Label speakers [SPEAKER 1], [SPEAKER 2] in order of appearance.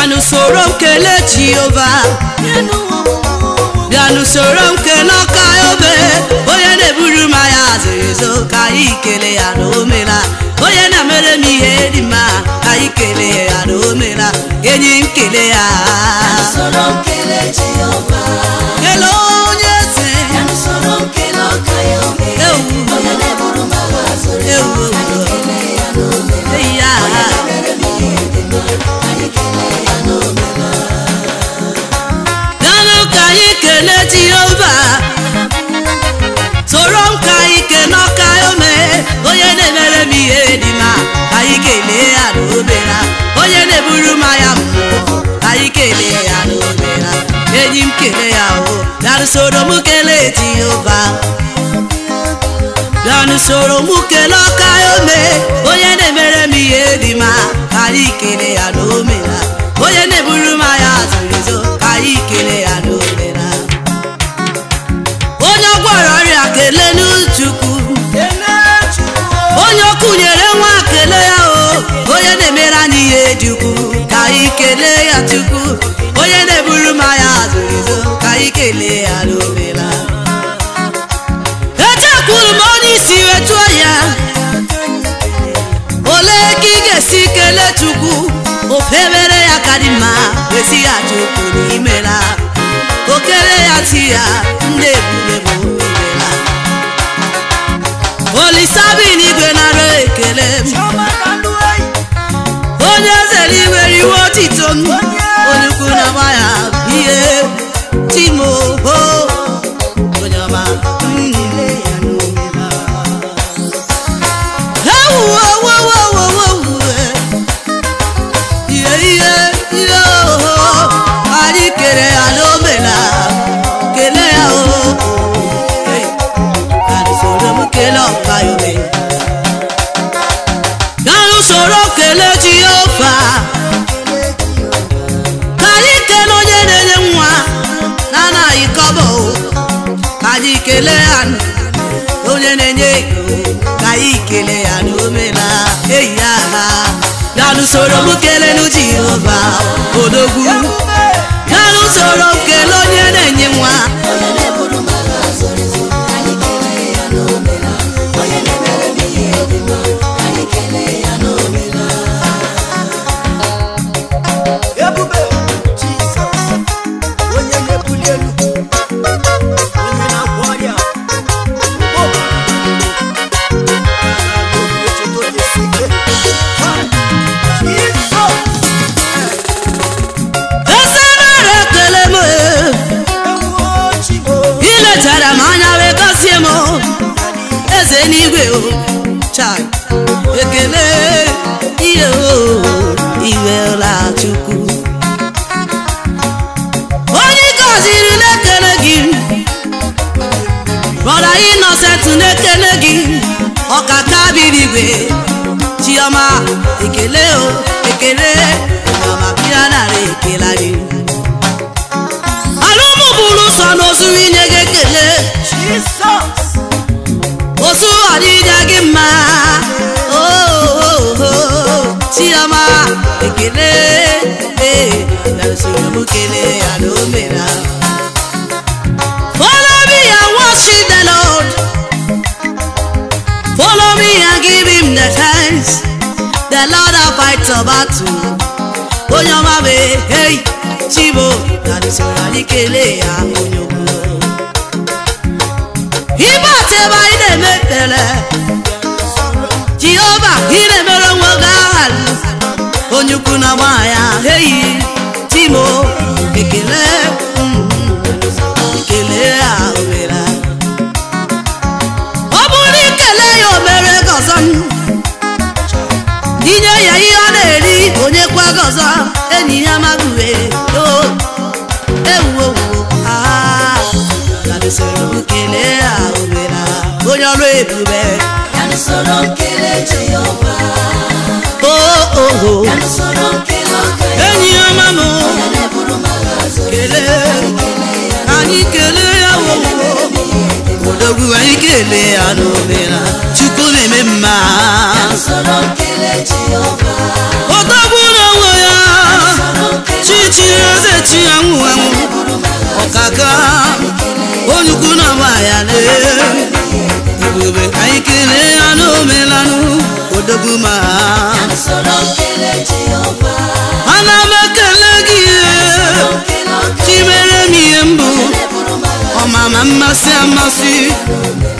[SPEAKER 1] Bianu sorom kele Jehovah. Bianu sorom kele kayobe. Oye ne buru maya zezo kai kele ya no mela. Oye na mere mi hedima kai kele ya no mela. Enyi kele ya.
[SPEAKER 2] Bianu sorom kele Jehovah.
[SPEAKER 1] Hello nyese.
[SPEAKER 2] Bianu sorom kele kayobe. Oye ne buru maya zezo kai kele ya no mela.
[SPEAKER 1] Ya. Jehovah, sorom kai ke no kayome, oye ne mere mi edima, kai kele adobera, oye ne buru maya mo, kai kele adobera, enyim kele ya o, dan sorom kele Jehovah, dan sorom kele kayome, oye ne mere mi edima, kai kele adobera, oye ne buru maya zo, kai kele adobera. Kele n'Chukwu onye okunyere nwa kele ya o onye na-emere anyị ihe dị ukwuu ka anyị kelee ya Chukwu onye na-eburu ma ya azụrụ ka anyị kelee ya n'obela echekwuru m onye isi wetuo ya ole ka ị ga-esi kelee Chukwu ofe mere ya ka dị mma esi ya Chukwu n'imela o kele ya ti ya ndị ebube Oli sabi ni gwe na re ekele onye zeri weri wotito onye ukwu na maya ihe timo ho onye ọma anyị kere ya n'omena kele ya Ganu soro kele Jehovah. Kali kele onye na-enye nwa na ikobo. Kali kele an onye na-enye ego. Kali kele ya n'omela eya. Ganu soro kele nu Jehovah odogwu. Ganu soro kele onye na-enye nwa. Anyway, child, ekele iyo iwela Chukwu. Onye gọziri na-ekele gị, brother Innocent na-ekele gị, ọkaka biri igwe, Chioma ekele o ekele, mama bịa nara ekele gị. Alụmụ bụrụ sọ n'ozu inye gị ekele. Jesus. Osu adịja gị mma Chioma ekele na-esoro m kele ya n'omera Follow me and worship the Lord. Follow me and give him the thanks. The Lord will fight your battle. Onye ọma be hey Chibo na-esoro anyị kele ya onye okwu Ibateba ine mepele Jehovah ine mere nwoga halu onye ukwu na maya hey Timo ekele ekele ya omera ọ bụrụ ikele ya omere gọzọ inye ya ihe ọ na-eri onye kwa gọzọ enyi ya magụwe ewuwo Soro kele ya omera onye ọrụ ebube
[SPEAKER 2] soro kele Jehovah soro kele
[SPEAKER 1] enyi ọma m kele anyị kele ya odogwu anyị kele ya n'omera Chukwu na-eme mma odogwu n'onwe ya odoguma
[SPEAKER 2] soro kele Jehova
[SPEAKER 1] ana mekele gị chimere m ihe mbụ ọmama mmasị amasị